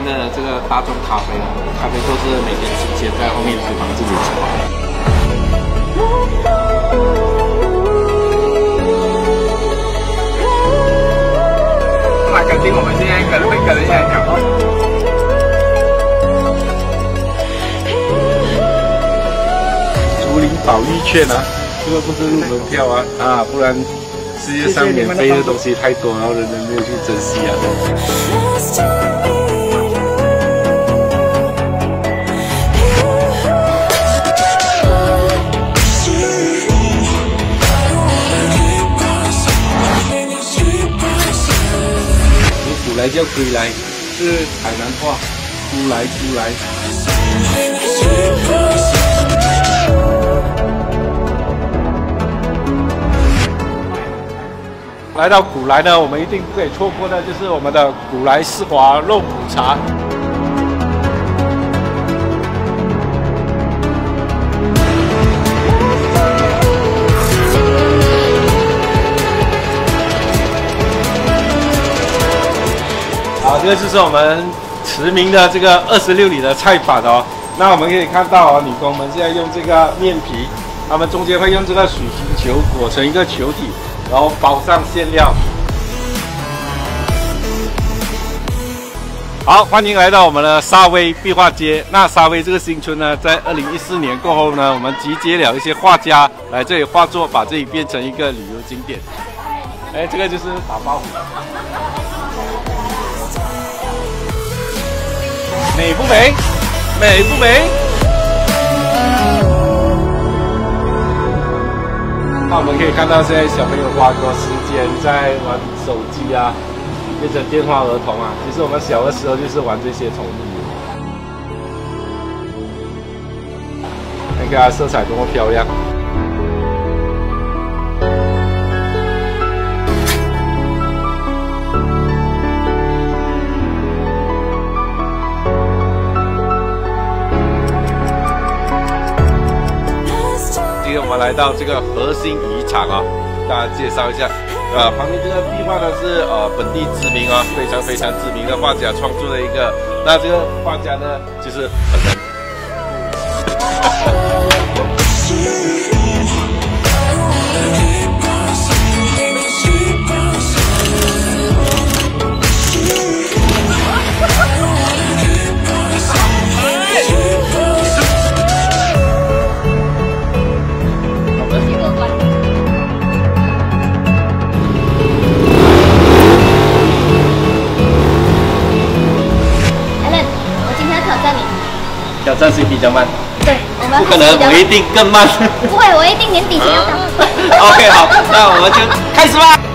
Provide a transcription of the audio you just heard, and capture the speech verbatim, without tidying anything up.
名的这个大众咖啡啊，咖啡豆是每天新鲜在后面厨房自己煮。 那肯定我们现在可能会跟人家讲哦。竹林保育券啊，这个不是入门票啊啊，不然世界上免费的东西太多，然后人人没有去珍惜啊。古来叫归来，是海南话，古来古来。来到古来呢，我们一定不可以错过的就是我们的古来丝滑肉骨茶。好，这个就是我们驰名的这个二十六里的菜板哦。那我们可以看到哦，女工们现在用这个面皮，他们中间会用这个水晶球裹成一个球体，然后包上馅料。好，欢迎来到我们的沙威壁画街。那沙威这个新村呢，在二零一四年过后呢，我们集结了一些画家来这里画作，把这里变成一个旅游景点。哎，这个就是打包虎。美不美？美不美？那我们可以看到，现在小朋友花多时间在玩手机啊，变成电话儿童啊。其实我们小的时候就是玩这些宠物。你看它色彩多么漂亮！今天我们来到这个核心遗产啊，大家介绍一下。呃，旁边这个壁画呢是呃本地知名啊，非常非常知名的画家创作的一个。那这个画家呢就是本人。挑战谁比较慢？ 对，我们不可能，我一定更慢。 不会，我一定年底前要到。 OK， 好，那我们就开始吧。